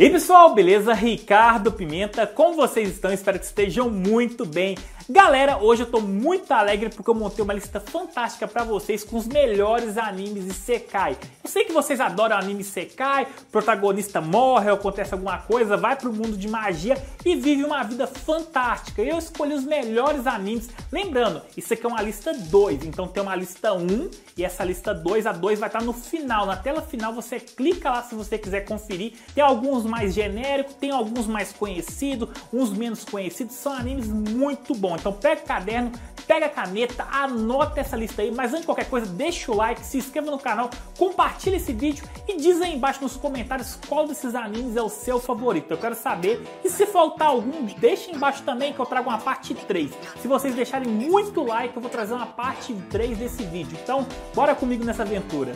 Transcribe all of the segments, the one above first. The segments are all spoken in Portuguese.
E aí pessoal, beleza? Ricardo Pimenta, como vocês estão? Espero que estejam muito bem. Galera, hoje eu tô muito alegre porque eu montei uma lista fantástica pra vocês com os melhores animes Isekai. Eu sei que vocês adoram anime Isekai, o protagonista morre, acontece alguma coisa, vai pro mundo de magia e vive uma vida fantástica. Eu escolhi os melhores animes. Lembrando, isso aqui é uma lista 2, então tem uma lista 1 e essa lista 2, a 2 vai estar no final. Na tela final você clica lá se você quiser conferir. Tem alguns mais genéricos, tem alguns mais conhecidos, uns menos conhecidos. São animes muito bons. Então pega o caderno, pega a caneta, anota essa lista aí, mas antes de qualquer coisa, deixa o like, se inscreva no canal, compartilha esse vídeo e diz aí embaixo nos comentários qual desses animes é o seu favorito. Eu quero saber, e se faltar algum, deixa embaixo também que eu trago uma parte 3. Se vocês deixarem muito like, eu vou trazer uma parte 3 desse vídeo. Então, bora comigo nessa aventura.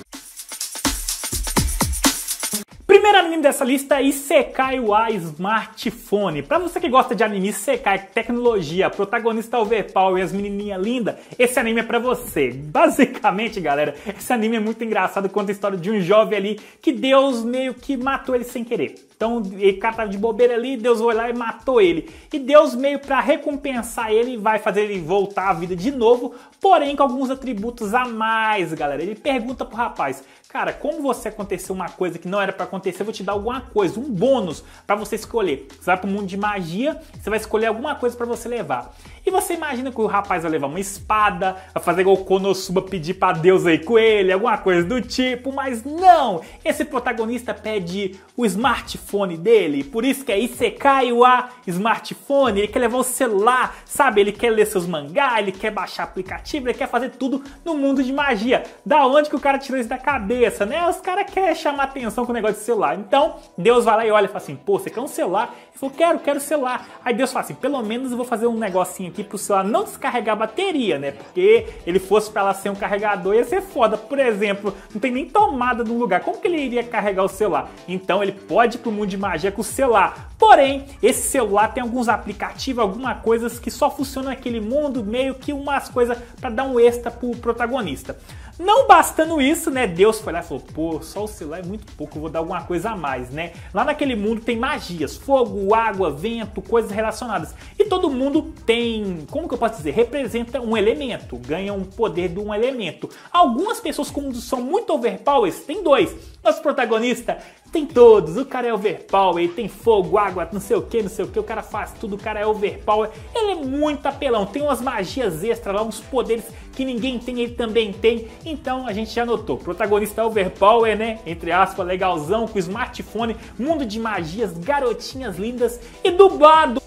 Primeiro anime dessa lista é Isekai wa Smartphone. Pra você que gosta de anime Isekai, tecnologia, protagonista overpower e as menininhas lindas, esse anime é pra você. Basicamente, galera, esse anime é muito engraçado, conta a história de um jovem ali que Deus meio que matou ele sem querer. Então, o cara tava de bobeira ali, Deus foi lá e matou ele. E Deus meio pra recompensar ele, vai fazer ele voltar à vida de novo, porém com alguns atributos a mais, galera. Ele pergunta pro rapaz, cara, como você aconteceu uma coisa que não era pra acontecer, eu vou te dar alguma coisa, um bônus pra você escolher. Você vai pro mundo de magia, você vai escolher alguma coisa pra você levar. E você imagina que o rapaz vai levar uma espada, vai fazer igual o Konosuba pedir pra Deus aí com ele, alguma coisa do tipo, mas não! Esse protagonista pede o smartphone dele, por isso que é Isekai wa Smartphone, ele quer levar o celular, sabe? Ele quer ler seus mangá, ele quer baixar aplicativo, ele quer fazer tudo no mundo de magia. Da onde que o cara tirou isso da cabeça, né? Os caras querem chamar atenção com o negócio de celular. Então, Deus vai lá e olha e fala assim, pô, você quer um celular? Ele falou, quero celular. Aí Deus fala assim, pelo menos eu vou fazer um negocinho aqui pro celular não descarregar a bateria, né? Porque ele fosse pra ela ser um carregador ia ser foda. Por exemplo, não tem nem tomada no lugar. Como que ele iria carregar o celular? Então ele pode ir pro mundo de magia com o celular. Porém, esse celular tem alguns aplicativos, algumas coisas que só funcionam naquele mundo, meio que umas coisas pra dar um extra pro protagonista. Não bastando isso, né? Deus foi lá e falou, pô, só o celular é muito pouco, eu vou dar alguma coisa a mais, né? Lá naquele mundo tem magias, fogo, água, vento, coisas relacionadas. E todo mundo tem, como que eu posso dizer? Representa um elemento, ganha um poder de um elemento. Algumas pessoas, como são muito overpowers, tem dois. Nosso protagonista tem todos, o cara é overpower, ele tem fogo, água, não sei o que, o cara faz tudo, o cara é overpower. Ele é muito apelão, tem umas magias extras lá, uns poderes que ninguém tem, ele também tem. Então a gente já notou, protagonista overpower, né? Entre aspas, legalzão, com smartphone, mundo de magias, garotinhas lindas e dublado.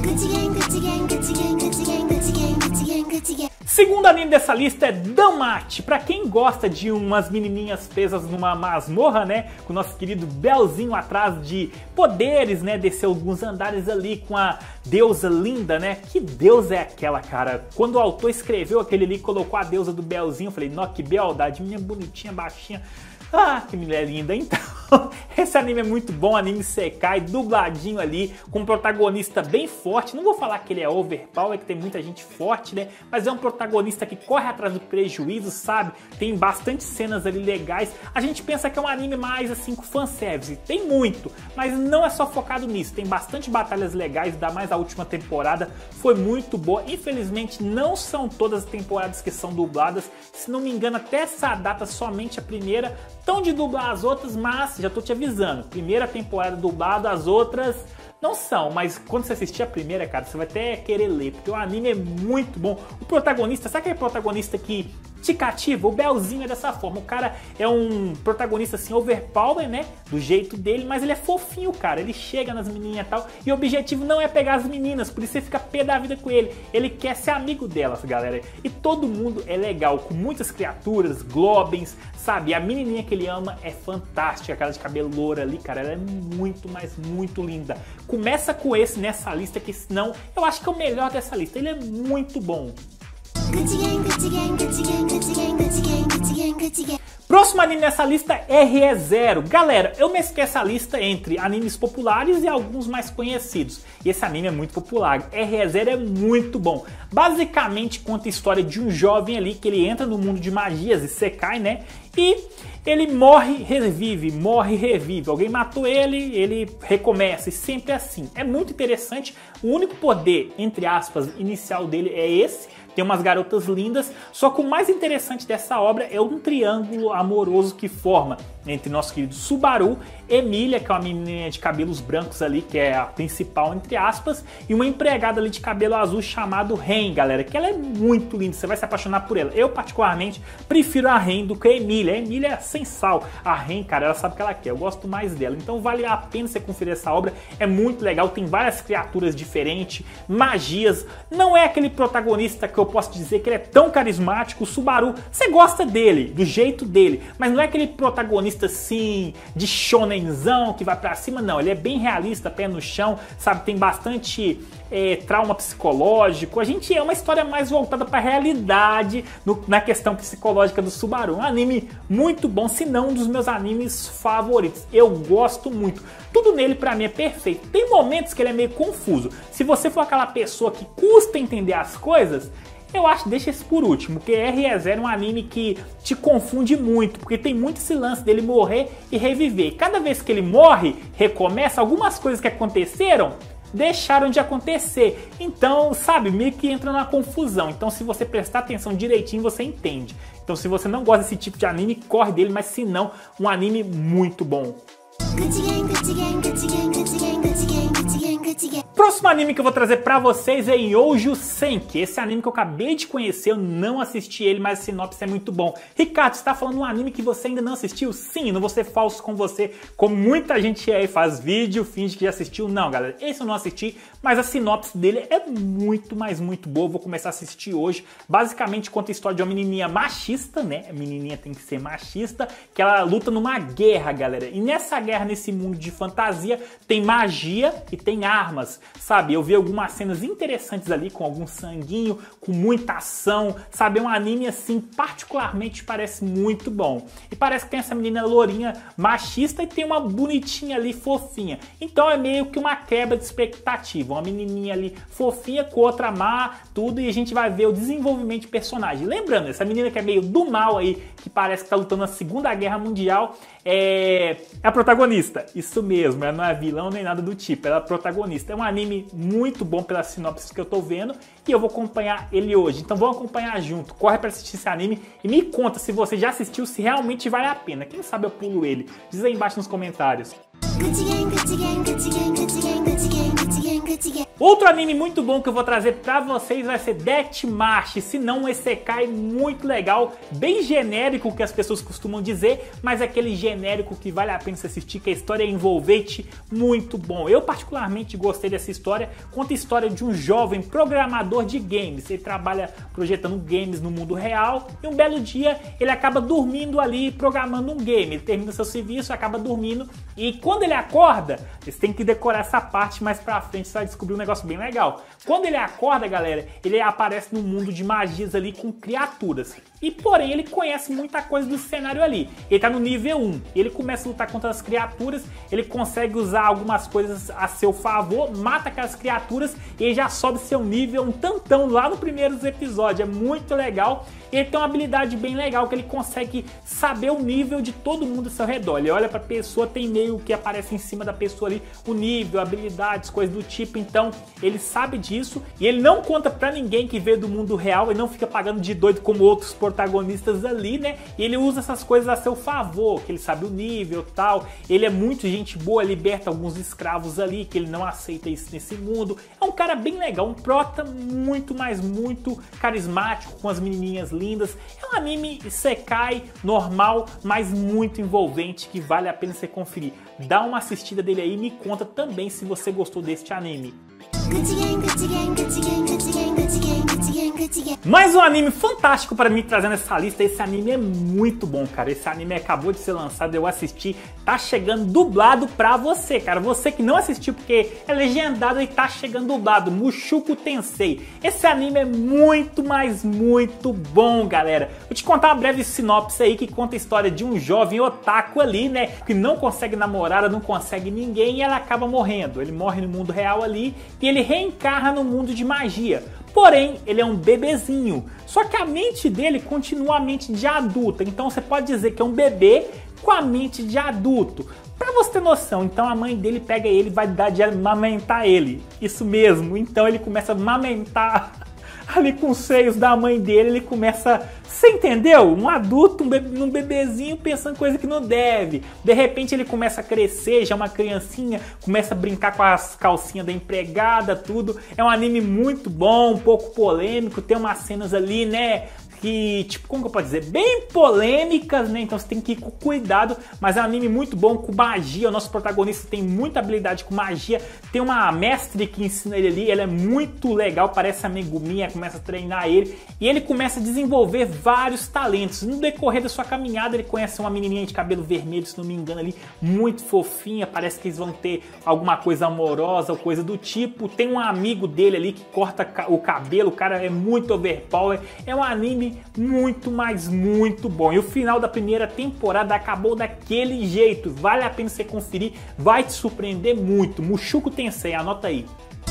Segundo anime dessa lista é Danmachi. Pra quem gosta de umas menininhas presas numa masmorra, né? Com o nosso querido Belzinho atrás de poderes, né? Descer alguns andares ali com a deusa linda, né? Que deusa é aquela, cara? Quando o autor escreveu aquele ali, colocou a deusa do Belzinho, eu falei, nossa, que beldade, minha bonitinha, baixinha. Ah, que mulher linda. Então, esse anime é muito bom, anime Isekai, dubladinho ali, com um protagonista bem forte. Não vou falar que ele é overpower, que tem muita gente forte, né? Mas é um protagonista que corre atrás do prejuízo, sabe? Tem bastante cenas ali legais. A gente pensa que é um anime mais, assim, com fanservice. Tem muito, mas não é só focado nisso. Tem bastante batalhas legais, ainda mais a última temporada foi muito boa. Infelizmente, não são todas as temporadas que são dubladas. Se não me engano, até essa data, somente a primeira estão de dublar as outras, mas já tô te avisando, primeira temporada dublada, as outras não são, mas quando você assistir a primeira, cara, você vai até querer ler, porque o anime é muito bom. O protagonista, sabe aquele protagonista que te cativa? O Belzinho é dessa forma, o cara é um protagonista assim, overpower, né, do jeito dele, mas ele é fofinho, cara, ele chega nas menininhas e tal, e o objetivo não é pegar as meninas, por isso você fica pé da vida com ele, ele quer ser amigo delas, galera, e todo mundo é legal, com muitas criaturas, globins, sabe, a menininha que ele ama é fantástica, aquela de cabelo loura ali, cara, ela é muito, mas muito linda. Começa com esse nessa lista, que senão eu acho que é o melhor dessa lista, ele é muito bom. Próximo anime nessa lista é Re:Zero. Galera, eu mesclei essa lista entre animes populares e alguns mais conhecidos. E esse anime é muito popular. Re:Zero é muito bom. Basicamente conta a história de um jovem ali que ele entra no mundo de magias, Isekai, né? E ele morre, revive, morre, revive. Alguém matou ele, ele recomeça, e sempre assim. É muito interessante. O único poder, entre aspas, inicial dele é esse. Tem umas garotas lindas, só que o mais interessante dessa obra é um triângulo amoroso que forma entre nosso querido Subaru, Emília, que é uma menina de cabelos brancos ali, que é a principal, entre aspas, e uma empregada ali de cabelo azul chamado Ren, galera, que ela é muito linda, você vai se apaixonar por ela. Eu, particularmente, prefiro a Ren do que a Emília. A Emília é sem sal. A Ren, cara, ela sabe o que ela quer, eu gosto mais dela. Então vale a pena você conferir essa obra, é muito legal, tem várias criaturas diferentes, magias, não é aquele protagonista que eu posso dizer que ele é tão carismático. O Subaru, você gosta dele, do jeito dele, mas não é aquele protagonista assim, de shonenzão que vai pra cima, não. Ele é bem realista, pé no chão, sabe? Tem bastante trauma psicológico. A gente é uma história mais voltada pra realidade na questão psicológica do Subaru. Um anime muito bom, se não um dos meus animes favoritos. Eu gosto muito. Tudo nele pra mim é perfeito. Tem momentos que ele é meio confuso. Se você for aquela pessoa que custa entender as coisas, eu acho, deixa esse por último, porque Re:Zero é um anime que te confunde muito, porque tem muito esse lance dele morrer e reviver. Cada vez que ele morre, recomeça, algumas coisas que aconteceram, deixaram de acontecer. Então, sabe, meio que entra numa confusão. Então, se você prestar atenção direitinho, você entende. Então, se você não gosta desse tipo de anime, corre dele, mas se não, um anime muito bom. Próximo anime que eu vou trazer pra vocês é Youjo Senki. Esse anime que eu acabei de conhecer, eu não assisti ele, mas a sinopse é muito bom. Ricardo, você tá falando um anime que você ainda não assistiu? Sim, não vou ser falso com você, como muita gente aí faz vídeo, finge que já assistiu. Não, galera, esse eu não assisti, mas a sinopse dele é muito, mas muito boa. Vou começar a assistir hoje. Basicamente conta a história de uma menininha machista, né? A menininha tem que ser machista, que ela luta numa guerra, galera. E nessa guerra, nesse mundo de fantasia, tem magia e tem armas, sabe? Eu vi algumas cenas interessantes ali, com algum sanguinho, com muita ação, sabe? É um anime, assim, particularmente parece muito bom. E parece que tem essa menina lourinha machista e tem uma bonitinha ali, fofinha. Então é meio que uma quebra de expectativa. Uma menininha ali fofinha com outra má, tudo, e a gente vai ver o desenvolvimento de personagem. Lembrando, essa menina que é meio do mal aí, que parece que tá lutando na Segunda Guerra Mundial, é a protagonista. Isso mesmo, ela não é vilão nem nada do tipo, ela é a protagonista. É um anime muito bom pela sinopse que eu tô vendo e eu vou acompanhar ele hoje. Então vamos acompanhar junto, corre pra assistir esse anime e me conta se você já assistiu, se realmente vale a pena. Quem sabe eu pulo ele. Diz aí embaixo nos comentários. Outro anime muito bom que eu vou trazer pra vocês vai ser Deathmatch, se não um isekai muito legal, bem genérico que as pessoas costumam dizer, mas é aquele genérico que vale a pena se assistir, que a história é envolvente, muito bom. Eu particularmente gostei dessa história, conta a história de um jovem programador de games, ele trabalha projetando games no mundo real e um belo dia ele acaba dormindo ali programando um game, ele termina seu serviço, acaba dormindo e quando ele acorda, você tem que decorar essa parte mais pra frente, você vai descobrir um negócio bem legal. Quando ele acorda, galera, ele aparece num mundo de magias ali com criaturas. E porém, ele conhece muita coisa do cenário ali. Ele tá no nível 1. Ele começa a lutar contra as criaturas, ele consegue usar algumas coisas a seu favor, mata aquelas criaturas e ele já sobe seu nível um tantão lá no primeiro episódio. É muito legal. Ele tem uma habilidade bem legal que ele consegue saber o nível de todo mundo ao seu redor. Ele olha pra pessoa, tem meio que aparece em cima da pessoa ali o nível, habilidades, coisas do tipo. Então ele sabe disso e ele não conta pra ninguém que veio do mundo real. Ele não fica pagando de doido como outros protagonistas ali, né? E ele usa essas coisas a seu favor, que ele sabe o nível e tal. Ele é muito gente boa, liberta alguns escravos ali, que ele não aceita isso nesse mundo. É um cara bem legal, um prota muito, mas muito carismático, com as menininhas lindas. É um anime isekai normal, mas muito envolvente, que vale a pena você conferir. Dá uma assistida dele aí e me conta também se você gostou deste anime. Mais um anime fantástico para mim trazer nessa lista. Esse anime é muito bom, cara. Esse anime acabou de ser lançado, eu assisti. Tá chegando dublado pra você, cara. Você que não assistiu porque é legendado e tá chegando dublado. Mushoku Tensei. Esse anime é muito, mas muito bom, galera. Vou te contar uma breve sinopse aí que conta a história de um jovem otaku ali, né? Que não consegue namorada, não consegue ninguém e ela acaba morrendo. Ele morre no mundo real ali e ele reencarna no mundo de magia. Porém, ele é um bebezinho. Só que a mente dele continua a mente de adulto. Então você pode dizer que é um bebê com a mente de adulto. Pra você ter noção, então a mãe dele pega ele e vai dar de amamentar ele. Isso mesmo, então ele começa a amamentar ali com os seios da mãe dele, ele começa... Você entendeu? Um adulto, um bebezinho pensando coisa que não deve. De repente ele começa a crescer, já é uma criancinha, começa a brincar com as calcinhas da empregada, tudo. É um anime muito bom, um pouco polêmico, tem umas cenas ali, né? Que, tipo, como que eu posso dizer? Bem polêmicas, né? Então você tem que ir com cuidado, mas é um anime muito bom, com magia. O nosso protagonista tem muita habilidade com magia. Tem uma mestre que ensina ele ali, ela é muito legal, parece a Meguminha, começa a treinar ele. E ele começa a desenvolver vários talentos. No decorrer da sua caminhada, ele conhece uma menininha de cabelo vermelho, se não me engano ali, muito fofinha. Parece que eles vão ter alguma coisa amorosa ou coisa do tipo. Tem um amigo dele ali que corta o cabelo, o cara é muito overpower. É um anime muito, mas muito bom. E o final da primeira temporada acabou daquele jeito. Vale a pena você conferir, vai te surpreender muito. Mushoku Tensei, anota aí.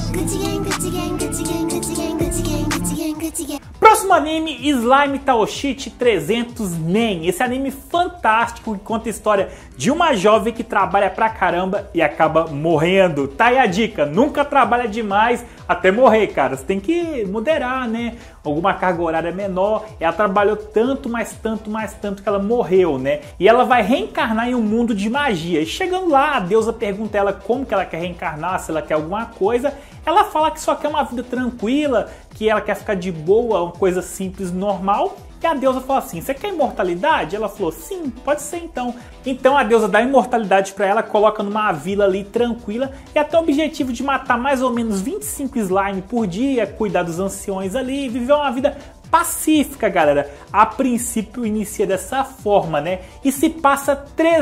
Próximo anime, Slime Taoshite 300 Nen. Esse anime fantástico que conta a história de uma jovem que trabalha pra caramba e acaba morrendo. Tá aí a dica, nunca trabalha demais até morrer, cara. Você tem que moderar, né? Alguma carga horária menor. Ela trabalhou tanto, mais tanto, mais tanto que ela morreu, né? E ela vai reencarnar em um mundo de magia. E chegando lá, a deusa pergunta a ela como que ela quer reencarnar, se ela quer alguma coisa. Ela fala que só quer uma vida tranquila, que ela quer ficar de boa, uma coisa simples, normal. E a deusa fala assim, você quer imortalidade? Ela falou, sim, pode ser então. Então a deusa dá imortalidade pra ela, coloca numa vila ali tranquila e até o objetivo de matar mais ou menos 25 slime por dia, cuidar dos anciões ali, viver uma vida pacífica, galera. A princípio inicia dessa forma, né? E se passa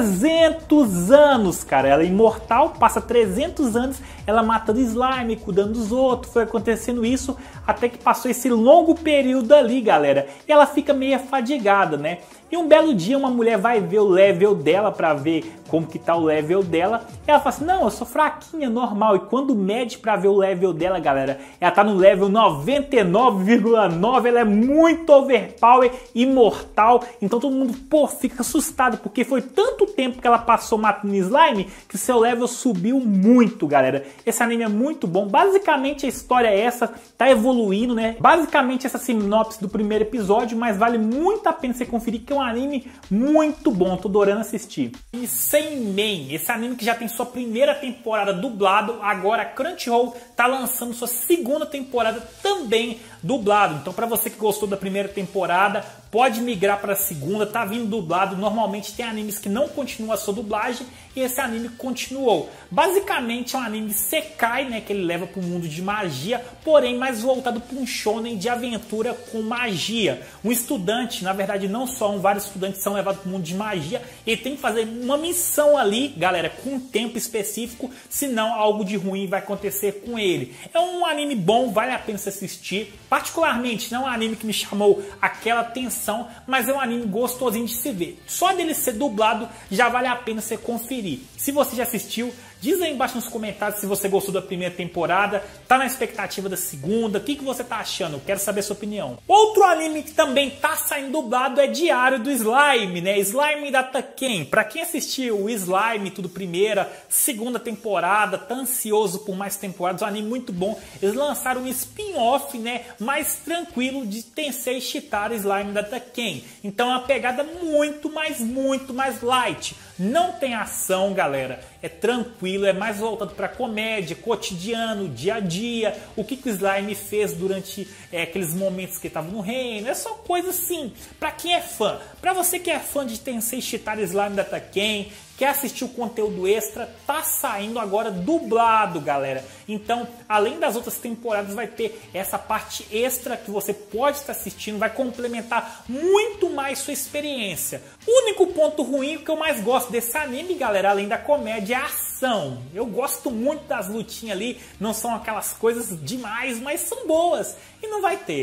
300 anos, cara. Ela é imortal, passa 300 anos, ela matando slime, cuidando dos outros. Foi acontecendo isso até que passou esse longo período ali, galera. E ela fica meio fadigada, né? E um belo dia uma mulher vai ver o level dela pra ver como que tá o level dela. E ela fala assim, não, eu sou fraquinha, normal. E quando mede pra ver o level dela, galera, ela tá no level 99,9. Ela é muito overpower, imortal. Então todo mundo, pô, fica assustado. Porque foi tanto tempo que ela passou matando slime que seu level subiu muito, galera. Esse anime é muito bom. Basicamente a história é essa, tá evoluindo, né? Basicamente essa sinopse do primeiro episódio, mas vale muito a pena você conferir que é um anime muito bom, tô adorando assistir. E Seimen, esse anime que já tem sua primeira temporada dublado, agora a Crunchyroll tá lançando sua segunda temporada também dublado. Então para você que gostou da primeira temporada, pode migrar para a segunda, tá vindo dublado. Normalmente tem animes que não continuam a sua dublagem e esse anime continuou. Basicamente é um anime Sekai, né, que ele leva para o mundo de magia, porém mais voltado para um shonen de aventura com magia. Um estudante, na verdade não só vários estudantes são levados para o mundo de magia, e tem que fazer uma missão ali, galera, com um tempo específico, senão algo de ruim vai acontecer com ele. É um anime bom, vale a pena se assistir. Particularmente não é um anime que me chamou aquela atenção, mas é um anime gostosinho de se ver. Só dele ser dublado já vale a pena você conferir. Se você já assistiu, diz aí embaixo nos comentários se você gostou da primeira temporada, tá na expectativa da segunda, o que você tá achando? Eu quero saber a sua opinião. Outro anime que também tá saindo dublado é Diário do Slime, né? Slime Data Ken. Pra quem assistiu o Slime, tudo primeira, segunda temporada, tá ansioso por mais temporadas, um anime muito bom. Eles lançaram um spin-off, né, mais tranquilo de Tensei Shitara Slime Data Ken. Então é uma pegada muito mais light. Não tem ação, galera. É tranquilo, é mais voltado para comédia, cotidiano, dia a dia. O que o Slime fez durante aqueles momentos que estava no reino. É só coisa assim, para quem é fã. Para você que é fã de Tensei Shitara Slime Data Ken, quer assistir o conteúdo extra, tá saindo agora dublado, galera. Então, além das outras temporadas, vai ter essa parte extra que você pode estar assistindo, vai complementar muito mais sua experiência. O único ponto ruim, o que eu mais gosto desse anime, galera, além da comédia, é a ação. Eu gosto muito das lutinhas ali, não são aquelas coisas demais, mas são boas. E não vai ter.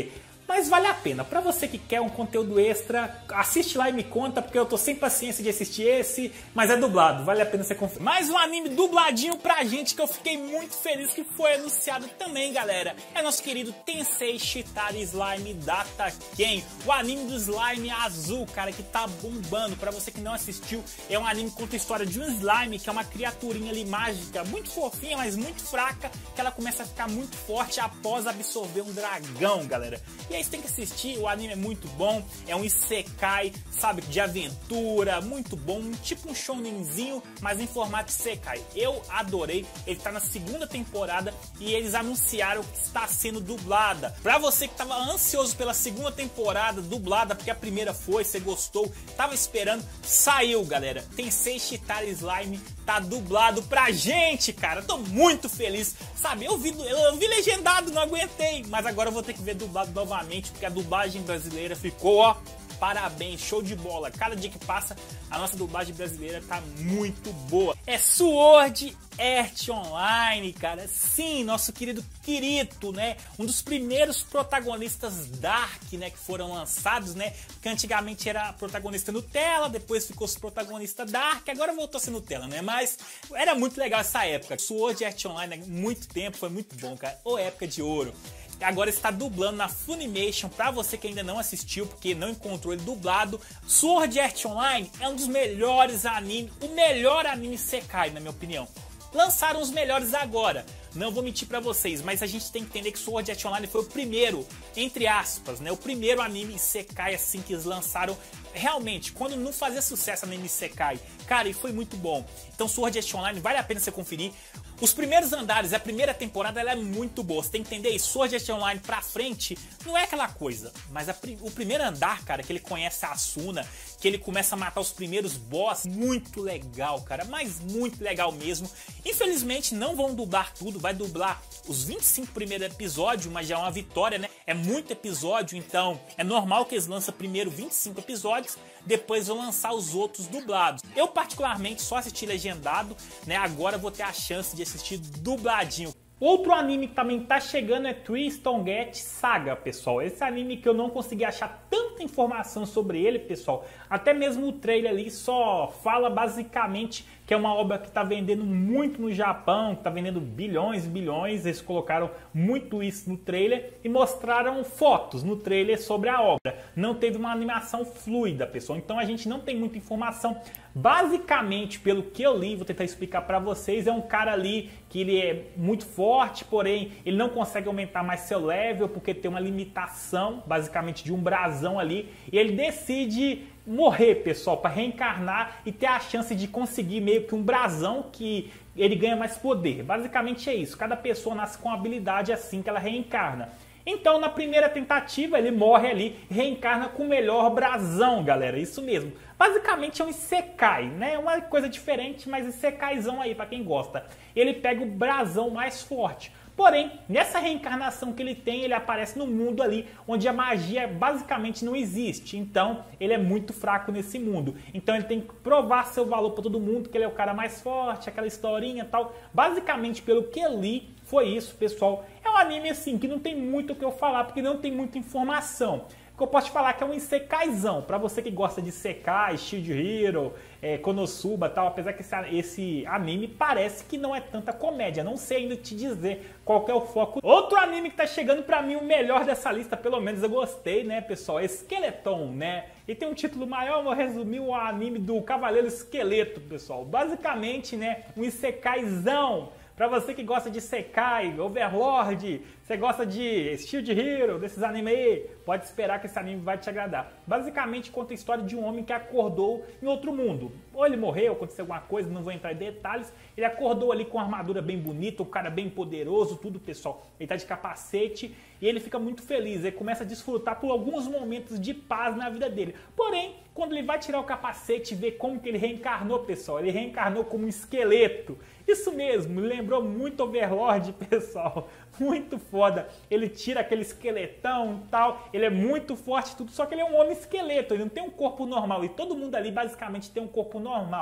Mas vale a pena. Pra você que quer um conteúdo extra, assiste lá e me conta, porque eu tô sem paciência de assistir esse, mas é dublado, vale a pena você conferir. Mais um anime dubladinho pra gente que eu fiquei muito feliz que foi anunciado também, galera. É nosso querido Tensei Shitara Slime Data Ken, o anime do slime azul, cara, que tá bombando. Pra você que não assistiu, é um anime que conta a história de um slime, que é uma criaturinha ali mágica, muito fofinha, mas muito fraca, que ela começa a ficar muito forte após absorver um dragão, galera. E aí você tem que assistir, o anime é muito bom, é um isekai, sabe, de aventura, muito bom, tipo um shonenzinho, mas em formato isekai. Eu adorei, ele tá na segunda temporada e eles anunciaram que está sendo dublada. Pra você que tava ansioso pela segunda temporada dublada, porque a primeira foi, você gostou, tava esperando, saiu, galera. Tensei Shitara Slime tá dublado pra gente, cara. Tô muito feliz, sabe? Eu vi legendado, não aguentei, mas agora eu vou ter que ver dublado novamente, porque a dublagem brasileira ficou, ó, parabéns, show de bola. Cada dia que passa, a nossa dublagem brasileira tá muito boa. É Sword Art Online, cara. Sim, nosso querido Kirito, né? Um dos primeiros protagonistas Dark, né? Que foram lançados, né? Que antigamente era protagonista Nutella, depois ficou protagonista Dark, agora voltou a ser Nutella, né? Mas era muito legal essa época. Sword Art Online, há muito tempo, foi muito bom, cara. Ô, época de ouro. Agora está dublando na Funimation, pra você que ainda não assistiu, porque não encontrou ele dublado. Sword Art Online é um dos melhores animes, o melhor anime isekai, na minha opinião. Lançaram os melhores agora, não vou mentir pra vocês, mas a gente tem que entender que Sword Art Online foi o primeiro, entre aspas, né, o primeiro anime isekai assim que eles lançaram realmente, quando não fazia sucesso anime isekai, cara, e foi muito bom. Então Sword Art Online vale a pena você conferir. Os primeiros andares, a primeira temporada, ela é muito boa, você tem que entender isso. Sword Art Online pra frente não é aquela coisa, mas o primeiro andar, cara, que ele conhece a Asuna, que ele começa a matar os primeiros boss, muito legal, cara, mas muito legal mesmo. Infelizmente não vão dublar tudo, vai dublar os 25 primeiros episódios, mas já é uma vitória, né? É muito episódio, então é normal que eles lançam primeiro 25 episódios, depois vão lançar os outros dublados. Eu particularmente só assisti legendado, né? Agora vou ter a chance de assistir dubladinho. Outro anime que também tá chegando é Three Stone Saga, pessoal. Esse anime que eu não consegui achar tanta informação sobre ele, pessoal. Até mesmo o trailer ali só fala basicamente que é uma obra que tá vendendo muito no Japão, que tá vendendo bilhões e bilhões. Eles colocaram muito isso no trailer e mostraram fotos no trailer sobre a obra. Não teve uma animação fluida, pessoal. Então a gente não tem muita informação. Basicamente, pelo que eu li, vou tentar explicar pra vocês, é um cara ali que ele é muito forte, porém ele não consegue aumentar mais seu level porque tem uma limitação, basicamente, de um brasão ali. E ele decide morrer, pessoal, para reencarnar e ter a chance de conseguir meio que um brasão que ele ganha mais poder. Basicamente é isso. Cada pessoa nasce com uma habilidade assim que ela reencarna. Então, na primeira tentativa, ele morre ali e reencarna com o melhor brasão, galera. Isso mesmo. Basicamente é um isekai, né? Uma coisa diferente, mas isekaizão aí pra quem gosta. Ele pega o brasão mais forte. Porém, nessa reencarnação que ele tem, ele aparece no mundo ali onde a magia basicamente não existe. Então, ele é muito fraco nesse mundo. Então, ele tem que provar seu valor para todo mundo, que ele é o cara mais forte, aquela historinha e tal. Basicamente, pelo que eu li, foi isso, pessoal. É um anime assim que não tem muito o que eu falar, porque não tem muita informação. O que eu posso te falar que é um isekaizão, pra você que gosta de isekai, Shield Hero, Konosuba e tal, apesar que esse anime parece que não é tanta comédia, não sei ainda te dizer qual que é o foco. Outro anime que tá chegando pra mim, o melhor dessa lista, pelo menos eu gostei, né, pessoal, é Skeleton, né, e tem um título maior, eu vou resumir o anime do Cavaleiro Esqueleto, pessoal, basicamente, né, um isekaizão. Pra você que gosta de Isekai, Overlord, você gosta de Shield Hero, desses animes aí, pode esperar que esse anime vai te agradar. Basicamente conta a história de um homem que acordou em outro mundo. Ou ele morreu, aconteceu alguma coisa, não vou entrar em detalhes. Ele acordou ali com uma armadura bem bonita, um cara bem poderoso, tudo, pessoal. Ele tá de capacete e ele fica muito feliz. Ele começa a desfrutar por alguns momentos de paz na vida dele. Porém, quando ele vai tirar o capacete e ver como que ele reencarnou, pessoal, ele reencarnou como um esqueleto. Isso mesmo, me lembrou muito Overlord, pessoal. Muito foda. Ele tira aquele esqueletão e tal. Ele é muito forte e tudo, só que ele é um homem esqueleto. Ele não tem um corpo normal. E todo mundo ali basicamente tem um corpo normal.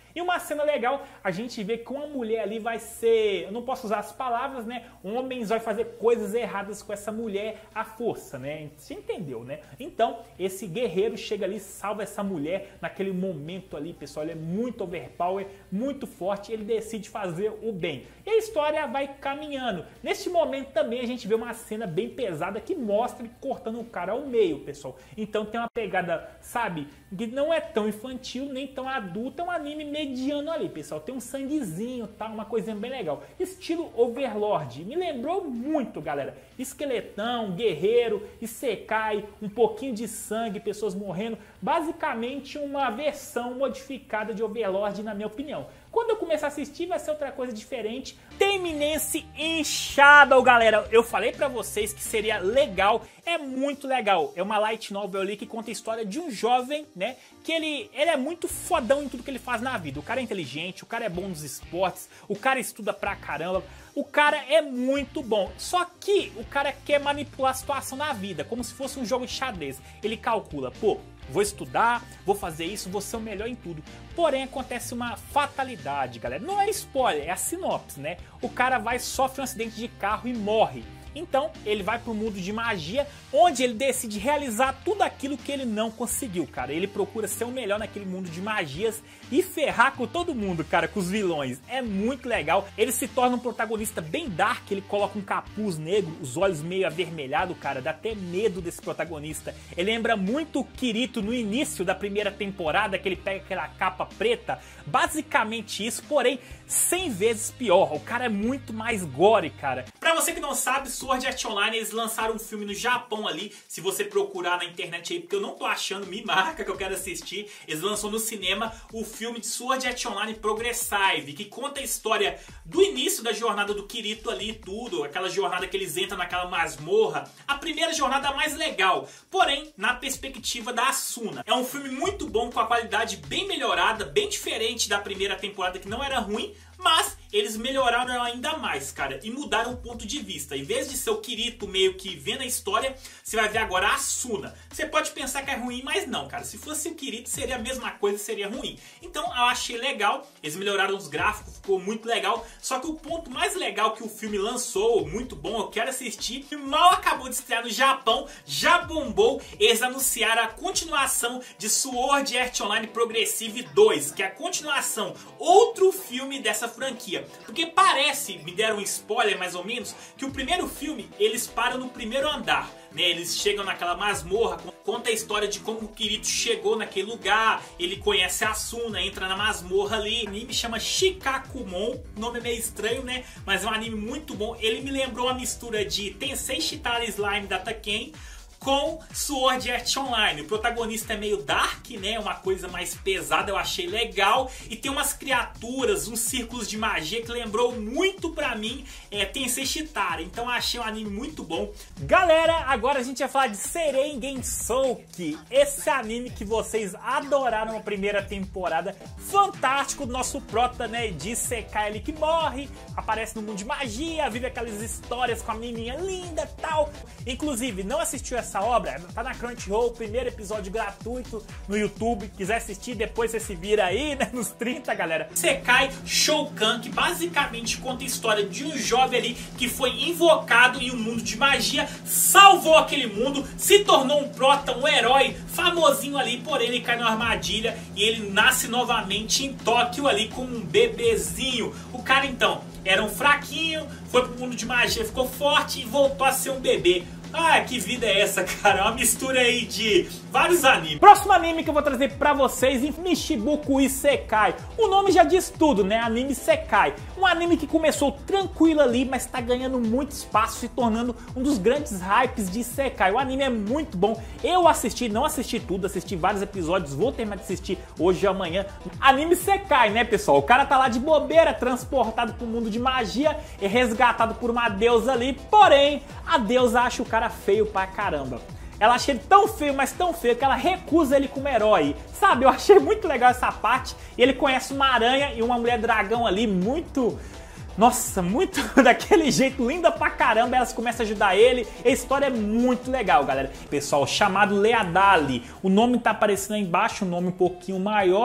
E uma cena legal, a gente vê que uma mulher ali vai ser, eu não posso usar as palavras, né? Homens vai fazer coisas erradas com essa mulher à força, né? Você entendeu, né? Então, esse guerreiro chega ali, salva essa mulher naquele momento ali, pessoal. Ele é muito overpower, muito forte, ele decide fazer o bem. E a história vai caminhando. Neste momento também a gente vê uma cena bem pesada que mostra ele cortando o cara ao meio, pessoal. Então tem uma pegada, sabe, que não é tão infantil, nem tão adulta, é um anime mediano ali, pessoal. Tem um sanguezinho, tá? Uma coisinha bem legal. Estilo Overlord. Me lembrou muito, galera. Esqueletão, guerreiro, isekai, um pouquinho de sangue, pessoas morrendo. Basicamente uma versão modificada de Overlord, na minha opinião. Quando eu começar a assistir vai ser outra coisa diferente. Terminense Shadow, galera. Eu falei pra vocês que seria legal, é muito legal. É uma light novel ali que conta a história de um jovem, né? Que ele é muito fodão em tudo que ele faz na vida. O cara é inteligente, o cara é bom nos esportes, o cara estuda pra caramba. O cara é muito bom, só que o cara quer manipular a situação na vida, como se fosse um jogo de xadrez. Ele calcula, pô, vou estudar, vou fazer isso, vou ser o melhor em tudo. Porém, acontece uma fatalidade, galera. Não é spoiler, é a sinopse, né? O cara sofre um acidente de carro e morre. Então, ele vai pro mundo de magia, onde ele decide realizar tudo aquilo que ele não conseguiu, cara. Ele procura ser o melhor naquele mundo de magias e ferrar com todo mundo, cara, com os vilões. É muito legal. Ele se torna um protagonista bem dark, ele coloca um capuz negro, os olhos meio avermelhados, cara. Dá até medo desse protagonista. Ele lembra muito o Kirito no início da primeira temporada, que ele pega aquela capa preta. Basicamente isso, porém 100 vezes pior. O cara é muito mais gore, cara. Pra você que não sabe, Sword Art Online, eles lançaram um filme no Japão ali. Se você procurar na internet aí, porque eu não tô achando, me marca que eu quero assistir. Eles lançaram no cinema o filme de Sword Art Online Progressive, que conta a história do início da jornada do Kirito ali e tudo. Aquela jornada que eles entram naquela masmorra. A primeira jornada mais legal, porém na perspectiva da Asuna. É um filme muito bom, com a qualidade bem melhorada, bem diferente da primeira temporada, que não era ruim, mas eles melhoraram ainda mais, cara, e mudaram o ponto de vista. Em vez de ser o Kirito meio que vendo a história, você vai ver agora a Asuna. Você pode pensar que é ruim, mas não, cara. Se fosse o Kirito, seria a mesma coisa, seria ruim. Então eu achei legal, eles melhoraram os gráficos, ficou muito legal. Só que o ponto mais legal que o filme lançou, muito bom, eu quero assistir, e mal acabou de estrear no Japão, já bombou. Eles anunciaram a continuação de Sword Art Online Progressive 2, que é a continuação, outro filme dessa franquia. Porque parece, me deram um spoiler mais ou menos, que o primeiro filme, eles param no primeiro andar, né? Eles chegam naquela masmorra, conta a história de como o Kirito chegou naquele lugar, ele conhece a Asuna, entra na masmorra ali. O anime chama Shikakumon, o nome é meio estranho, né? Mas é um anime muito bom. Ele me lembrou uma mistura de Tensei Shitara Slime da Taken com Sword Art Online. O protagonista é meio dark, né? Uma coisa mais pesada, eu achei legal. E tem umas criaturas, uns círculos de magia que lembrou muito pra mim Tensei Shitara. Então eu achei um anime muito bom. Galera, agora a gente vai falar de Seiren Gensouki. Esse anime que vocês adoraram na primeira temporada. Fantástico, nosso prota, né? De Isekai ali que morre, aparece no mundo de magia, vive aquelas histórias com a menininha linda e tal. Inclusive, não assistiu essa obra? Tá na Crunchyroll, primeiro episódio gratuito no YouTube. Quiser assistir, depois você se vira aí, né? Nos 30, galera. Isekai Shoukan, que basicamente conta a história de um jovem ali que foi invocado em um mundo de magia, salvou aquele mundo, se tornou um prota, um herói famosinho ali, porém ele cai numa armadilha e ele nasce novamente em Tóquio ali como um bebezinho. O cara então era um fraquinho, foi pro mundo de magia, ficou forte e voltou a ser um bebê. Ah, que vida é essa, cara? Uma mistura aí de vários animes. Próximo anime que eu vou trazer pra vocês é Michibuku Isekai. O nome já diz tudo, né? Anime Isekai. Um anime que começou tranquilo ali, mas tá ganhando muito espaço, se tornando um dos grandes hypes de Isekai. O anime é muito bom. Eu assisti, não assisti tudo, assisti vários episódios, vou terminar de assistir hoje e amanhã. Anime Isekai, né, pessoal? O cara tá lá de bobeira, transportado pro mundo de magia, é resgatado por uma deusa ali, porém, a deusa acha o cara feio pra caramba. Ela acha ele tão feio, mas tão feio, que ela recusa ele como herói. Sabe, eu achei muito legal essa parte. E ele conhece uma aranha e uma mulher dragão ali, muito... Nossa, muito daquele jeito, linda pra caramba. Elas começam a ajudar ele. A história é muito legal, galera. Pessoal, chamado Leadali. O nome tá aparecendo aí embaixo, um nome um pouquinho maior.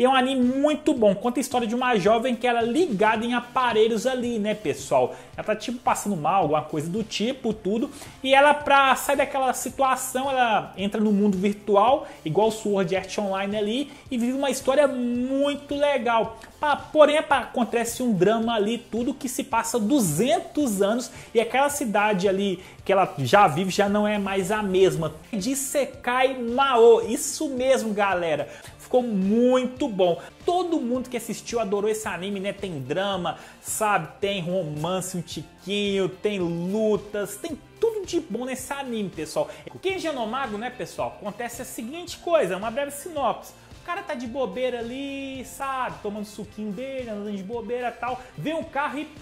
E é um anime muito bom, conta a história de uma jovem que era ligada em aparelhos ali, né, pessoal? Ela tá tipo passando mal, alguma coisa do tipo, tudo. E ela, pra sair daquela situação, ela entra no mundo virtual, igual o Sword Art Online ali, e vive uma história muito legal. Porém, acontece um drama ali, tudo que se passa 200 anos e aquela cidade ali que ela já vive já não é mais a mesma. De Isekai Mao, isso mesmo, galera. Ficou muito bom. Todo mundo que assistiu adorou esse anime, né? Tem drama, sabe? Tem romance um tiquinho, tem lutas, tem tudo de bom nesse anime, pessoal. Kenji no Mago, né, pessoal? Acontece a seguinte coisa, uma breve sinopse. O cara tá de bobeira ali, sabe? Tomando suquinho dele, andando de bobeira e tal. Vem um carro e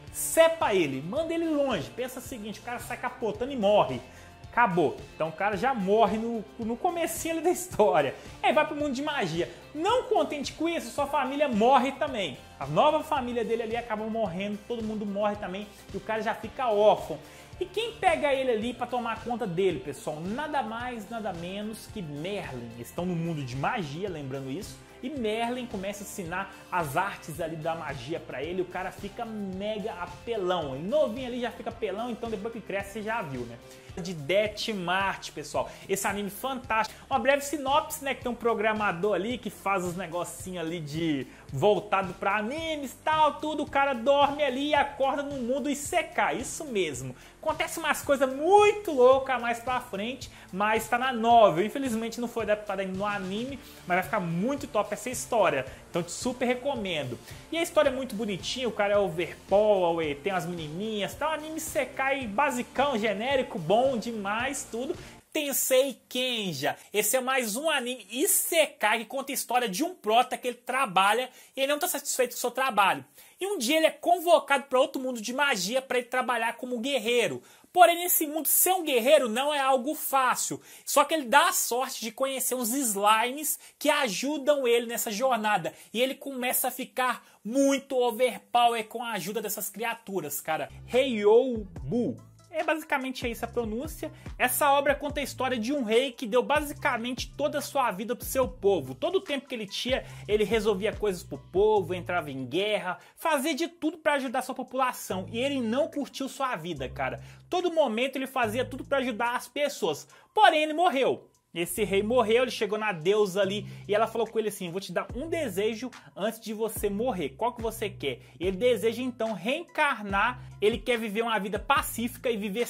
cepa ele, manda ele longe. Pensa o seguinte, o cara sai capotando e morre. Acabou. Então o cara já morre no comecinho ali da história. Aí vai pro mundo de magia. Não contente com isso, sua família morre também. A nova família dele ali acaba morrendo, todo mundo morre também e o cara já fica órfão. E quem pega ele ali para tomar conta dele, pessoal? Nada mais, nada menos que Merlin. Estão no mundo de magia, lembrando isso. E Merlin começa a ensinar as artes ali da magia para ele. O cara fica mega apelão. E novinho ali já fica apelão, então depois que cresce você já viu, né? De Death Mart, pessoal. Esse anime fantástico. Uma breve sinopse, né? Que tem um programador ali que faz os negocinhos ali de voltado para animes e tal, tudo. O cara dorme ali e acorda no mundo Isekai. Isso mesmo. Acontece umas coisas muito loucas mais pra frente, mas tá na novel. Infelizmente não foi adaptado ainda no anime, mas vai ficar muito top essa história. Então te super recomendo. E a história é muito bonitinha, o cara é overpower, tem as menininhas, tá um anime Isekai basicão, genérico, bom demais, tudo. Tensei Kenja. Esse é mais um anime Isekai que conta a história de um prota que ele trabalha e ele não está satisfeito com o seu trabalho. E um dia ele é convocado para outro mundo de magia para ele trabalhar como guerreiro. Porém, nesse mundo, ser um guerreiro não é algo fácil. Só que ele dá a sorte de conhecer uns slimes que ajudam ele nessa jornada. E ele começa a ficar muito overpower com a ajuda dessas criaturas, cara. Heioubu. É basicamente isso a pronúncia. Essa obra conta a história de um rei que deu basicamente toda a sua vida pro seu povo. Todo o tempo que ele tinha, ele resolvia coisas pro povo, entrava em guerra, fazia de tudo para ajudar a sua população. E ele não curtiu sua vida, cara. Todo momento ele fazia tudo para ajudar as pessoas. Porém, ele morreu. Esse rei morreu, ele chegou na deusa ali e ela falou com ele assim: vou te dar um desejo antes de você morrer, qual que você quer? Ele deseja então reencarnar, ele quer viver uma vida pacífica e viver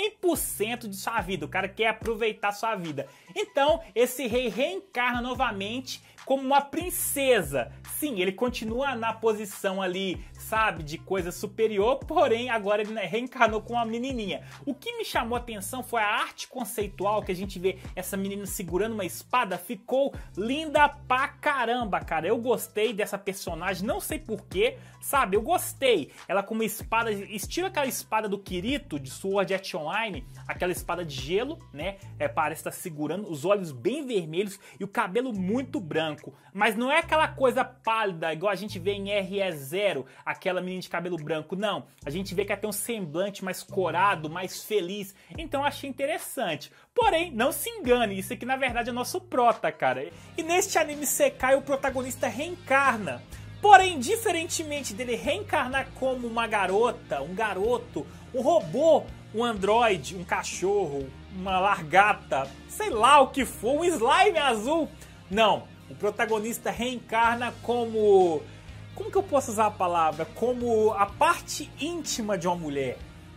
100% de sua vida, o cara quer aproveitar sua vida. Então esse rei reencarna novamente como uma princesa. Sim, ele continua na posição ali, sabe, de coisa superior, porém agora ele reencarnou com uma menininha. O que me chamou a atenção foi a arte conceitual, que a gente vê essa menina segurando uma espada, ficou linda pra caramba, cara. Eu gostei dessa personagem, não sei porquê, sabe, eu gostei. Ela com uma espada, estilo aquela espada do Kirito, de Sword Art Online, aquela espada de gelo, né, parece estar segurando, os olhos bem vermelhos e o cabelo muito branco. Mas não é aquela coisa pálida, igual a gente vê em RE0, aquela menina de cabelo branco, não. A gente vê que ela tem um semblante mais corado, mais feliz, então eu achei interessante. Porém, não se engane, isso aqui na verdade é nosso prota, cara. E neste anime Isekai o protagonista reencarna. Porém, diferentemente dele reencarnar como uma garota, um garoto, um robô, um androide, um cachorro, uma largata, sei lá o que for, um slime azul. Não, o protagonista reencarna como... Como que eu posso usar a palavra? Como a parte íntima de uma mulher.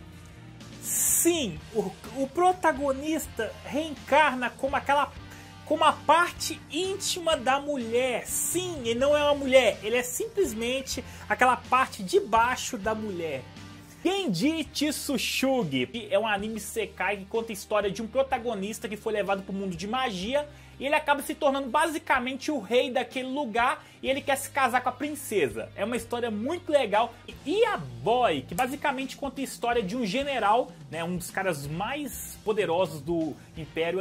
Sim, o protagonista reencarna como a parte íntima da mulher. Sim, ele não é uma mulher, ele é simplesmente aquela parte de baixo da mulher. Genji Tsusugi é um anime Isekai que conta a história de um protagonista que foi levado para o mundo de magia e ele acaba se tornando basicamente o rei daquele lugar e ele quer se casar com a princesa. É uma história muito legal. E a Boy, que basicamente conta a história de um general, né, um dos caras mais poderosos do Império ali,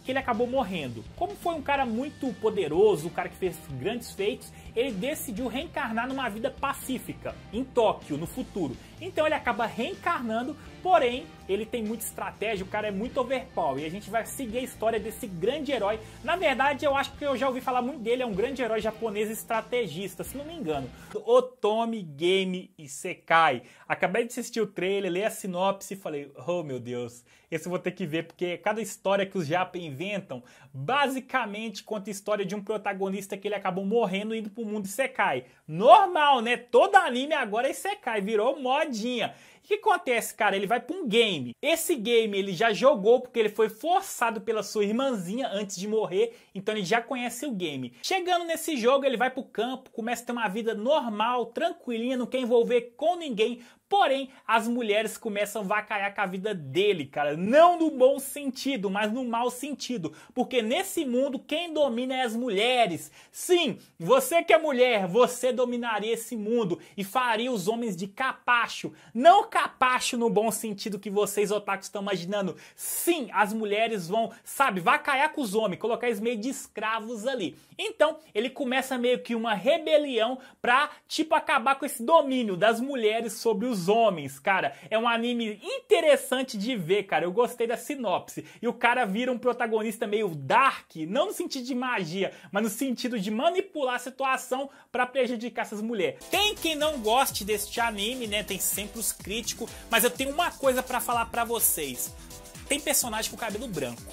que ele acabou morrendo. Como foi um cara muito poderoso, um cara que fez grandes feitos, ele decidiu reencarnar numa vida pacífica, em Tóquio, no futuro. Então ele acaba reencarnando, porém ele tem muita estratégia, o cara é muito overpower. E a gente vai seguir a história desse grande herói. Na verdade, eu acho que eu já ouvi falar muito dele, é um grande herói japonês estrategista, se não me engano. Otome Game Isekai. Acabei de assistir o trailer, ler a sinopse e falei, oh meu Deus, esse eu vou ter que ver, porque cada história que os japa inventam, basicamente conta a história de um protagonista que ele acabou morrendo e indo pro mundo Isekai. Normal, né? Todo anime agora é Isekai, virou modinha. O que acontece, cara? Ele vai para um game. Esse game ele já jogou porque ele foi forçado pela sua irmãzinha antes de morrer, então ele já conhece o game. Chegando nesse jogo, ele vai pro campo, começa a ter uma vida normal, tranquilinha, não quer envolver com ninguém. Porém, as mulheres começam a avacalhar com a vida dele, cara. Não no bom sentido, mas no mau sentido. Porque nesse mundo, quem domina é as mulheres. Sim, você que é mulher, você dominaria esse mundo e faria os homens de capacho. Não capacho no bom sentido que vocês otakus estão imaginando. Sim, as mulheres vão, sabe, vacalhar com os homens, colocar eles meio de escravos ali. Então, ele começa meio que uma rebelião pra, tipo, acabar com esse domínio das mulheres sobre os homens, cara. É um anime interessante de ver, cara. Eu gostei da sinopse. E o cara vira um protagonista meio dark, não no sentido de magia, mas no sentido de manipular a situação pra prejudicar essas mulheres. Tem quem não goste deste anime, né? Tem sempre os críticos, mas eu tenho uma coisa pra falar pra vocês. Tem personagem com cabelo branco.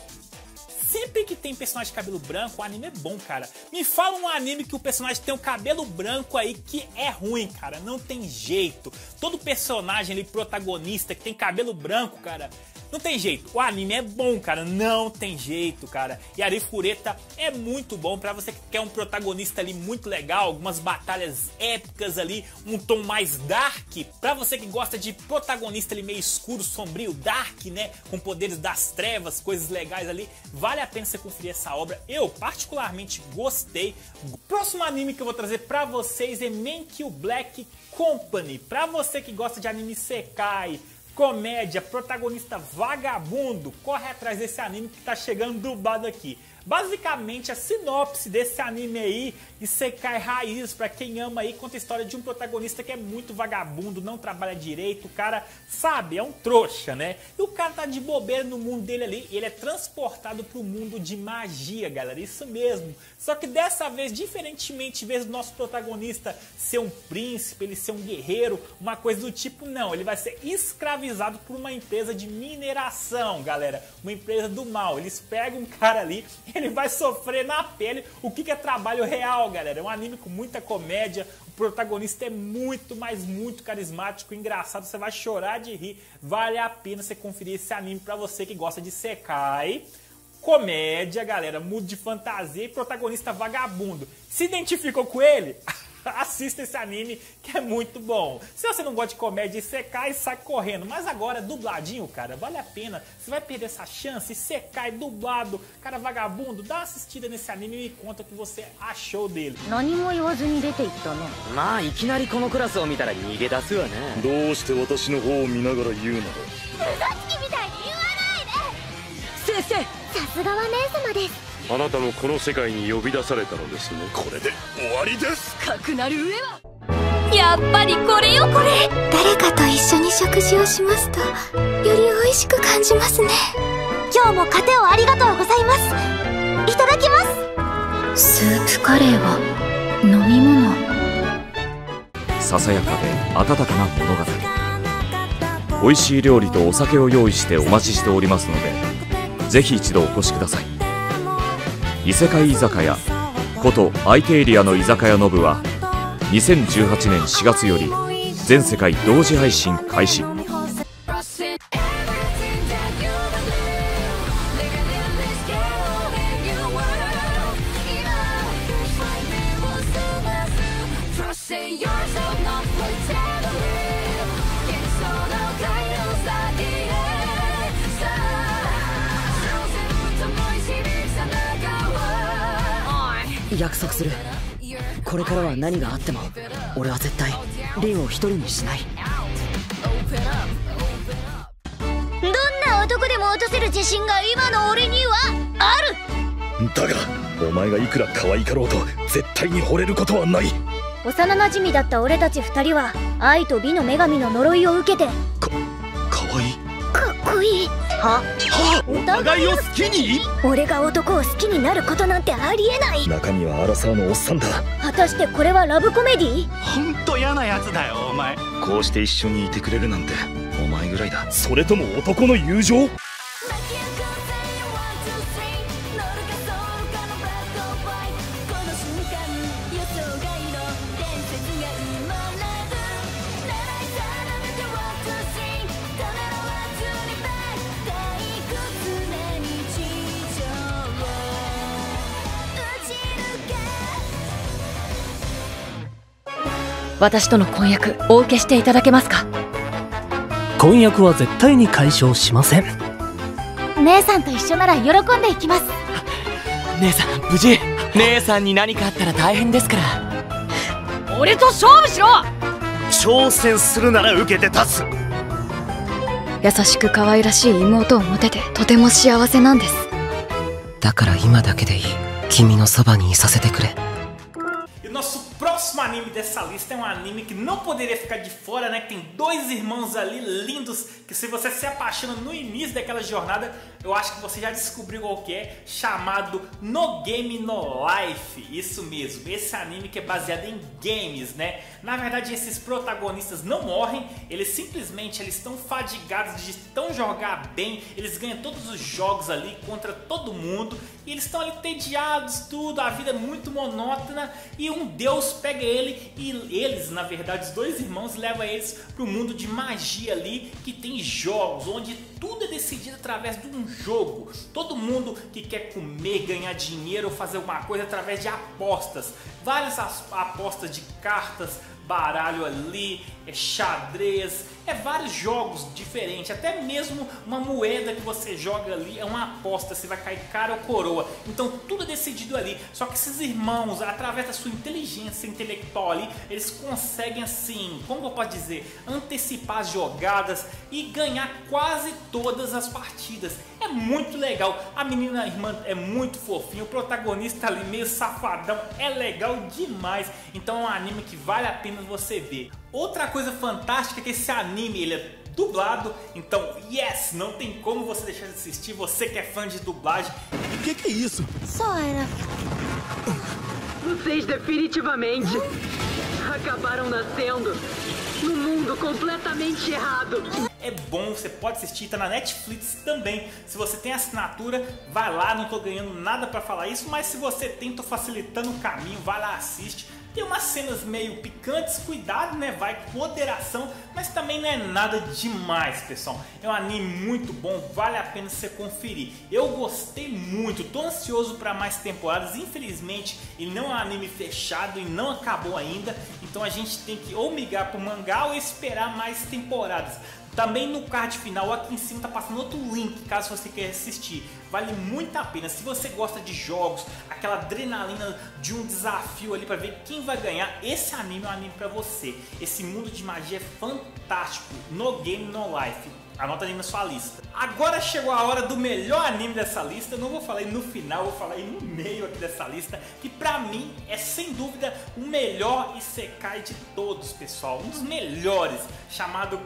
Sempre que tem personagem de cabelo branco, o anime é bom, cara. Me fala um anime que o personagem tem um cabelo branco aí que é ruim, cara. Não tem jeito. Todo personagem ali, protagonista, que tem cabelo branco, cara, não tem jeito. O anime é bom, cara. Não tem jeito, cara. E Arifureta é muito bom pra você que quer um protagonista ali muito legal, algumas batalhas épicas ali, um tom mais dark. Pra você que gosta de protagonista ali meio escuro, sombrio, dark, né? Com poderes das trevas, coisas legais ali. Vale a pena você conferir essa obra. Eu particularmente gostei. O próximo anime que eu vou trazer pra vocês é Menkyu Black Company. Pra você que gosta de anime Isekai, comédia, protagonista vagabundo, corre atrás desse anime que tá chegando dublado aqui. Basicamente, a sinopse desse anime aí, Isekai Raiz, pra quem ama aí, conta a história de um protagonista que é muito vagabundo, não trabalha direito, o cara, sabe, é um trouxa, né? E o cara tá de bobeira no mundo dele ali, e ele é transportado pro mundo de magia, galera, isso mesmo. Só que dessa vez, diferentemente, em vez do nosso protagonista ser um príncipe, ele ser um guerreiro, uma coisa do tipo, não, ele vai ser escravizado por uma empresa de mineração, galera, uma empresa do mal. Eles pegam um cara ali, ele vai sofrer na pele o que é trabalho real, galera. É um anime com muita comédia, o protagonista é muito, mas muito carismático, engraçado, você vai chorar de rir. Vale a pena você conferir esse anime pra você que gosta de Isekai, comédia, galera, mundo de fantasia e protagonista vagabundo. Se identificou com ele? Assista esse anime que é muito bom. Se você não gosta de comédia, Isekai, sai correndo. Mas agora, dubladinho, cara, vale a pena. Você vai perder essa chance. Isekai, dublado, cara vagabundo. Dá uma assistida nesse anime e me conta o que você achou dele. ささやかで温かな物語。美味しい料理とお酒を用意してお待ちしておりますので、ぜひ一度お越しください。異世界居酒屋ことアイテイリアの居酒屋の部は2018年4月より全世界同時配信開始。 約束する。これからは何があっても俺は絶対リンを一人にしない。 どんな男でもも落とせる自信が今の俺にはある。 だがお前がいくら可愛かろうと絶対に惚れることはない。 幼なじみだった俺たち2人は愛と美の女神の呪いを受けて可愛いかっこいい。 お互いを好きに。 俺が男を好きになることなんてありえない。 中身はアラサーのおっさんだ。 果たしてこれはラブコメディ？ ほんと嫌なやつだよお前。 こうして一緒にいてくれるなんてお前ぐらいだ。それとも男の友情？ 私との婚約お受けしていただけますか？ 婚約は絶対に解消しません。 姉さんと一緒なら喜んでいきます。 姉さん無事。姉さんに何かあったら大変ですから。 俺と勝負しろ。 挑戦するなら受けて立つ。 優しく可愛らしい妹を持ててとても幸せなんです。 だから今だけでいい。君のそばにいさせてくれ。 Próximo anime dessa lista é um anime que não poderia ficar de fora, né? Que tem dois irmãos ali lindos, que se você se apaixona no início daquela jornada, eu acho que você já descobriu qual que é, chamado No Game No Life. Isso mesmo, esse anime que é baseado em games, né? Na verdade, esses protagonistas não morrem, eles simplesmente estão fadigados de tão jogar bem, eles ganham todos os jogos ali contra todo mundo, e eles estão ali entediados, tudo, a vida é muito monótona, e um deus pega ele e eles, na verdade, os dois irmãos levam eles para o mundo de magia ali, que tem jogos, onde tudo é decidido através de um jogo. Todo mundo que quer comer, ganhar dinheiro ou fazer alguma coisa através de apostas. Várias apostas de cartas, baralho ali, xadrez, vários jogos diferentes, até mesmo uma moeda que você joga ali é uma aposta, se vai cair cara ou coroa, então tudo é decidido ali. Só que esses irmãos, através da sua inteligência intelectual ali, eles conseguem assim, como eu posso dizer, antecipar as jogadas e ganhar quase todas as partidas. É muito legal, a menina irmã é muito fofinha, o protagonista ali meio safadão, é legal demais, então é um anime que vale a pena você ver. Outra coisa fantástica é que esse anime ele é dublado, então yes, não tem como você deixar de assistir, você que é fã de dublagem. O que é isso? Só era. Vocês definitivamente acabaram nascendo num mundo completamente errado. É bom, você pode assistir, tá na Netflix também. Se você tem assinatura, vai lá, não tô ganhando nada pra falar isso, mas se você tem, tô facilitando o caminho, vai lá, assiste. Tem umas cenas meio picantes, cuidado, né? Vai com moderação, mas também não é nada demais, pessoal. É um anime muito bom, vale a pena você conferir. Eu gostei muito, tô ansioso para mais temporadas. Infelizmente, ele não é um anime fechado e não acabou ainda. Então a gente tem que ou migrar pro mangá ou esperar mais temporadas. Também no card final aqui em cima tá passando outro link, caso você queira assistir. Vale muito a pena. Se você gosta de jogos, aquela adrenalina de um desafio ali para ver quem vai ganhar, esse anime é um anime para você. Esse mundo de magia é fantástico. No Game No Life. Anota aí na sua lista. Agora chegou a hora do melhor anime dessa lista. Eu não vou falar aí no final, vou falar aí no meio aqui dessa lista, que pra mim é sem dúvida o melhor Isekai de todos, pessoal. Um dos melhores, chamado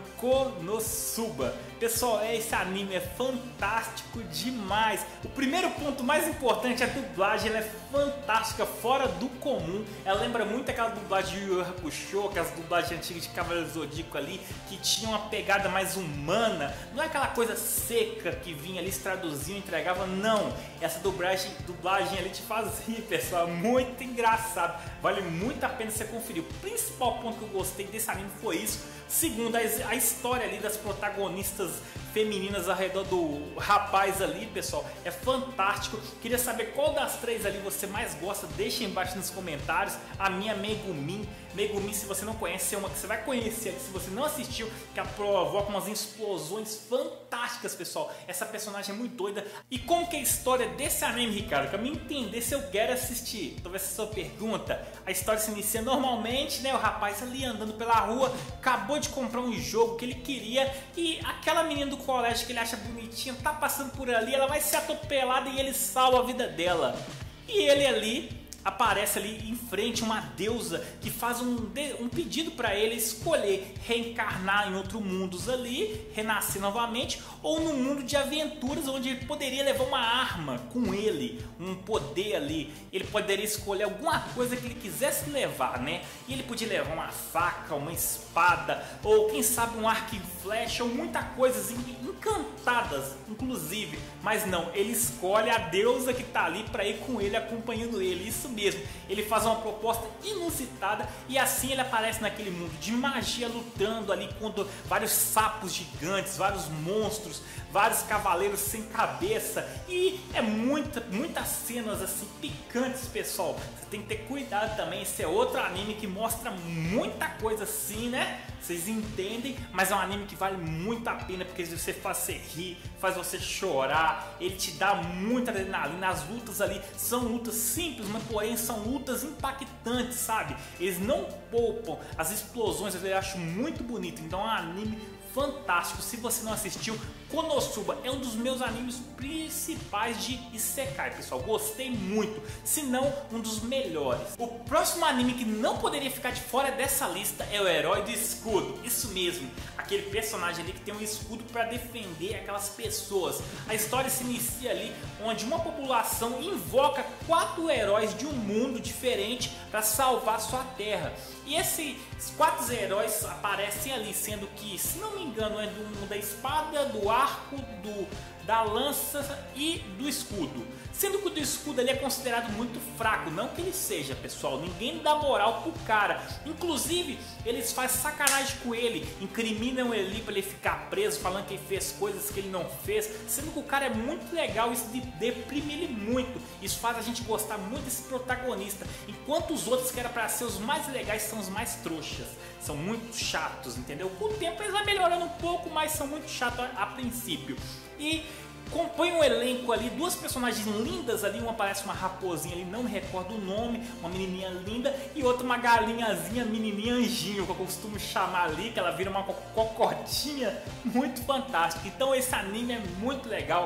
Konosuba. Pessoal, esse anime é fantástico demais. O primeiro ponto mais importante é a dublagem, ela é fantástica, fora do comum. Ela lembra muito aquela dublagem de Yu Yu Hakusho, aquelas dublagens antigas de Cavaleiro do Zodíaco ali, que tinha uma pegada mais humana. Não é aquela coisa seca que vinha ali, se traduzia e entregava, não. Essa dublagem ali te fazia, pessoal, muito engraçado. Vale muito a pena você conferir. O principal ponto que eu gostei desse anime foi isso. Segundo, a história ali das protagonistas femininas ao redor do rapaz ali, pessoal, é fantástico. Queria saber qual das três ali você mais gosta, deixa aí embaixo nos comentários. A minha Megumin, se você não conhece, é uma que você vai conhecer se você não assistiu, que ela provoca umas explosões fantásticas, pessoal. Essa personagem é muito doida. E como que é a história desse anime, Ricardo? Pra mim entender se eu quero assistir, talvez essa é a sua pergunta. A história se inicia normalmente, né? O rapaz ali andando pela rua, acabou de comprar um jogo que ele queria e aquela menina do colégio que ele acha bonitinha, tá passando por ali, ela vai ser atropelada e ele salva a vida dela. E ele ali aparece ali em frente uma deusa que faz um pedido para ele escolher reencarnar em outro mundo ali, renascer novamente, ou num mundo de aventuras onde ele poderia levar uma arma com ele, um poder ali. Ele poderia escolher alguma coisa que ele quisesse levar, né? E ele podia levar uma faca, uma espada, ou quem sabe um arco e flecha, ou muitas coisas encantadas, inclusive. Mas não, ele escolhe a deusa que tá ali para ir com ele, acompanhando ele. Isso mesmo, ele faz uma proposta inusitada e assim ele aparece naquele mundo de magia, lutando ali contra vários sapos gigantes, vários monstros, vários cavaleiros sem cabeça, e é muitas cenas assim picantes, pessoal. Você tem que ter cuidado também. Esse é outro anime que mostra muita coisa assim, né? Vocês entendem, mas é um anime que vale muito a pena, porque você faz você rir, faz você chorar, ele te dá muita adrenalina. As lutas ali são lutas simples, mas porém são lutas impactantes, sabe? Eles não poupam as explosões, eu acho muito bonito. Então é um anime fantástico. Se você não assistiu, Konosuba é um dos meus animes principais de Isekai, pessoal. Gostei muito, se não um dos melhores. O próximo anime que não poderia ficar de fora dessa lista é o Herói do Escudo. Isso mesmo, aquele personagem ali que tem um escudo para defender aquelas pessoas. A história se inicia ali onde uma população invoca 4 heróis de um mundo diferente para salvar sua terra. E esses 4 heróis aparecem ali, sendo que, se não me engano, é do mundo da espada, do arco, da lança e do escudo. Sendo que o do escudo ele é considerado muito fraco, não que ele seja, pessoal, ninguém dá moral pro cara. Inclusive, eles fazem sacanagem com ele, incriminam ele para ele ficar preso, falando que ele fez coisas que ele não fez, sendo que o cara é muito legal. Isso deprime ele muito, isso faz a gente gostar muito desse protagonista, enquanto os outros que eram para ser os mais legais são os mais trouxas, são muito chatos, entendeu? Com o tempo eles vão melhorando um pouco, mas são muito chatos a princípio. E compõe um elenco ali, 2 personagens lindas ali, uma parece uma raposinha ali, não me recordo o nome, uma menininha linda, e outra uma galinhazinha, menininha anjinho, que eu costumo chamar ali, que ela vira uma cocotinha, muito fantástica. Então esse anime é muito legal.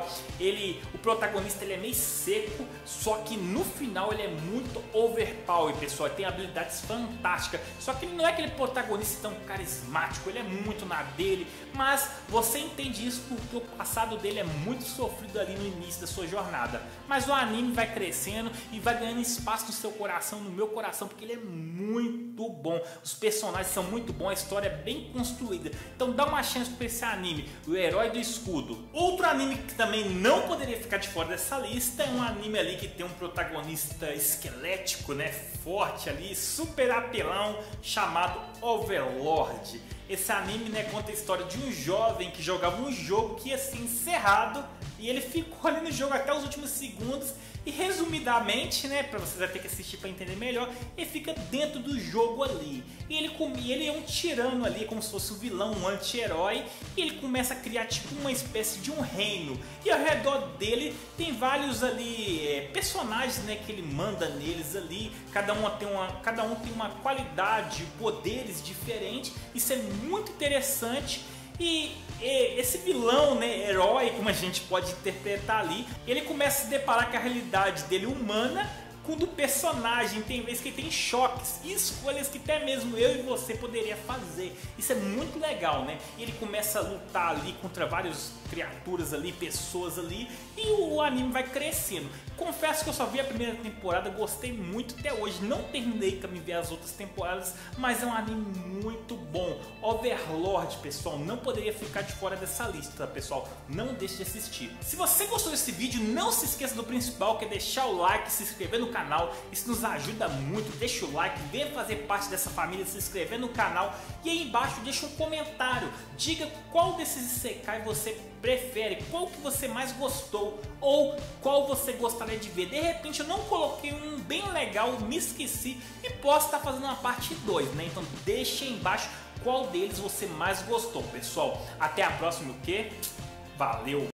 O protagonista ele é meio seco, só que no final ele é muito overpower, pessoal, ele tem habilidades fantásticas, só que ele não é aquele protagonista tão carismático, ele é muito na dele, mas você entende isso porque o passado dele é muito sofrido ali no início da sua jornada. Mas o anime vai crescendo e vai ganhando espaço no seu coração, no meu coração, porque ele é muito bom. Os personagens são muito bons, a história é bem construída. Então dá uma chance para esse anime, o Herói do Escudo. Outro anime que também não poderia ficar de fora dessa lista é um anime ali que tem um protagonista esquelético, né, forte ali, super apelão, chamado Overlord. Esse anime, né, conta a história de um jovem que jogava um jogo que ia ser encerrado e ele ficou ali no jogo até os últimos segundos. E resumidamente, né, para vocês ter que assistir para entender melhor, ele fica dentro do jogo ali. E ele é um tirano ali, como se fosse um vilão, um anti-herói. E ele começa a criar tipo uma espécie de um reino. E ao redor dele tem vários ali personagens, né, que ele manda neles ali. Cada um tem uma qualidade, poderes diferentes. Isso é muito interessante. E esse vilão, né, herói, como a gente pode interpretar ali, ele começa a se deparar com a realidade dele humana com do personagem. Tem vezes que ele tem choques e escolhas que até mesmo eu e você poderia fazer. Isso é muito legal, né? Ele começa a lutar ali contra várias criaturas ali, pessoas ali, e o anime vai crescendo. Confesso que eu só vi a primeira temporada, gostei muito até hoje, não terminei para me ver as outras temporadas, mas é um anime muito bom. Overlord, pessoal, não poderia ficar de fora dessa lista, pessoal, não deixe de assistir. Se você gostou desse vídeo, não se esqueça do principal, que é deixar o like, se inscrever no canal, isso nos ajuda muito. Deixa o like, venha fazer parte dessa família, se inscrever no canal, e aí embaixo deixa um comentário, diga qual desses Isekai você prefere, qual que você mais gostou, ou qual você gostaria de ver. De repente eu não coloquei um bem legal, me esqueci e posso estar fazendo uma parte 2, né? Então deixa aí embaixo qual deles você mais gostou, pessoal. Até a próxima, o quê? Valeu!